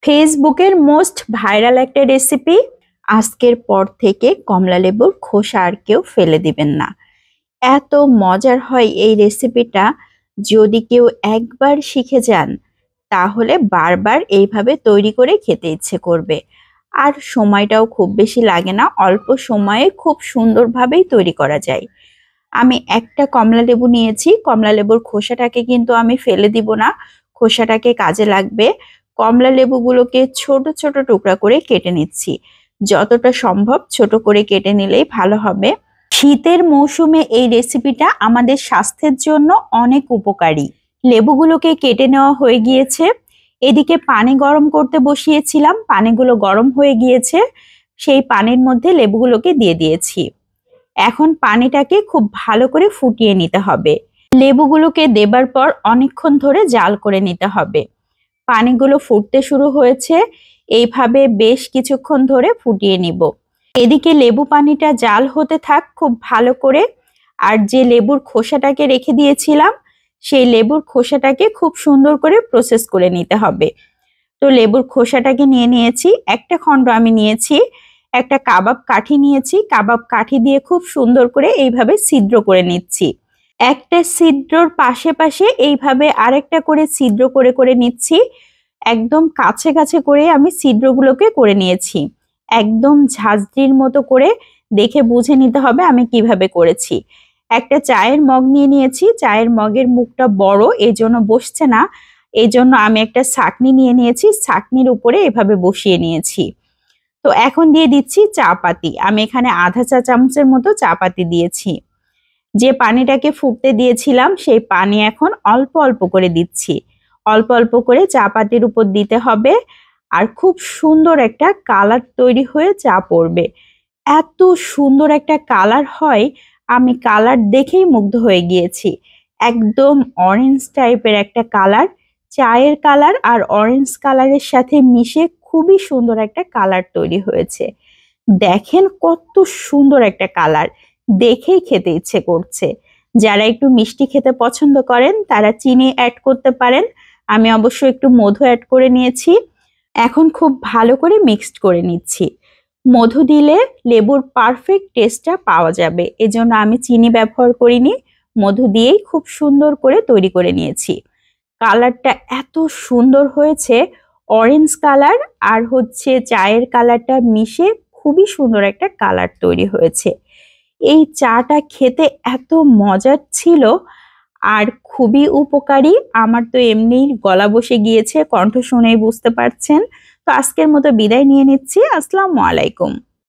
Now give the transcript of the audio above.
ফেসবুকের most viral একটা recipe. আজকের পর থেকে কমলা লেবুর খোসা আর কেউ ফেলে দিবেন না। এত মজার হয় এই রেসিপিটা। যদি কেউ একবার শিখে যান তাহলে বারবার এইভাবে তৈরি করে খেতে ইচ্ছে করবে। আর সময়টাও খুব বেশি লাগে না, অল্প সময়ে খুব সুন্দরভাবেই তৈরি করা যায়। আমি একটা কমলা লেবু নিয়েছি। কমলা লেবুর খোসাটাকে কিন্তু আমি ফেলে দিব না, খোসাটাকে কাজে লাগবে। কমলা লেবুগুলোকে ছোট ছোট টুকরা করে কেটে নিচ্ছি। যতটা সম্ভব ছোট করে কেটে নিলেই ভালো হবে। শীতের মৌসুমে এই রেসিপিটা আমাদের স্বাস্থ্যের জন্য অনেক উপকারী। লেবুগুলোকে কেটে নেওয়া হয়ে গিয়েছে। এদিকে পানি গরম করতে বসিয়েছিলাম, পানিগুলো গরম হয়ে গিয়েছে। সেই পানির মধ্যে লেবুগুলোকে দিয়ে দিয়েছি। এখন পানিটাকে খুব ভালো করে ফুটিয়ে নিতে হবে। লেবুগুলোকে দেবার পর অনেকক্ষণ ধরে জাল করে নিতে হবে। পানিগুলো ফুটতে শুরু হয়েছে, এইভাবে বেশ কিছুক্ষণ ধরে ফুটিয়ে নিব। এদিকে লেবু পানিটা জাল হতে থাক খুব ভালো করে। আর যে লেবুর খোসাটাকে রেখে দিয়েছিলাম সেই লেবুর খোসাটাকে খুব সুন্দর করে প্রসেস করে নিতে হবে। তো লেবুর খোসাটাকে নিয়ে নিয়েছি, একটা খণ্ড আমি নিয়েছি। একটা কাবাব কাঠি নিয়েছি, কাবাব কাঠি দিয়ে খুব সুন্দর করে এইভাবে ছিদ্র করে নিচ্ছি। একটা ছিদ্রর পাশে পাশে এইভাবে আরেকটা করে ছিদ্র করে করে নিচ্ছি। একদম কাছে কাছে করে আমি ছিদ্রগুলোকে করে নিয়েছি। একদম ঝাঁঝরির মতো করে দেখে বুঝে নিতে হবে আমি কিভাবে করেছি। একটা চায়ের মগ নিয়ে নিয়েছি, চায়ের মগের মুখটা বড় এই জন্য বসছে না, এই জন্য আমি একটা ছাঁকনি নিয়ে নিয়েছি, ছাঁকনির উপরে এভাবে বসিয়ে নিয়েছি। তো এখন দিয়ে দিচ্ছি চা পাতি। আমি এখানে আধা চা চামচের মতো চা পাতি দিয়েছি। যে পানিটাকে ফুটতে দিয়েছিলাম সেই পানি এখন অল্প অল্প করে দিচ্ছি। অল্প অল্প করে চা পাতির উপর দিতে হবে। আর খুব সুন্দর একটা কালার তৈরি হয়ে চা পড়বে। এত সুন্দর একটা কালার হয়, আমি কালার দেখেই মুগ্ধ হয়ে গিয়েছি। একদম অরেঞ্জ টাইপের একটা কালার, চায়ের কালার আর অরেঞ্জ কালারের সাথে মিশে খুবই সুন্দর একটা কালার তৈরি হয়েছে। দেখেন কত সুন্দর একটা কালার, দেখেই খেতে ইচ্ছে করছে। যারা একটু মিষ্টি খেতে পছন্দ করেন তারা চিনি অ্যাড করতে পারেন। আমি অবশ্য একটু মধু অ্যাড করে নিয়েছি। এখন খুব ভালো করে মিক্সড করে নিচ্ছি। মধু দিলে লেবুর পারফেক্ট টেস্টটা পাওয়া যাবে, এজন্য আমি চিনি ব্যবহার করিনি, মধু দিয়েই খুব সুন্দর করে তৈরি করে নিয়েছি। কালারটা এত সুন্দর হয়েছে, অরেঞ্জ কালার আর হচ্ছে চায়ের কালারটা মিশে খুবই সুন্দর একটা কালার তৈরি হয়েছে। এই চাটা খেতে এত মজার ছিল আর খুবই উপকারী। আমার তো এমনিই গলা বসে গিয়েছে, কণ্ঠ শুনেই বুঝতে পারছেন। তো আজকের মতো বিদায় নিয়ে নিচ্ছি। আসসালামু আলাইকুম।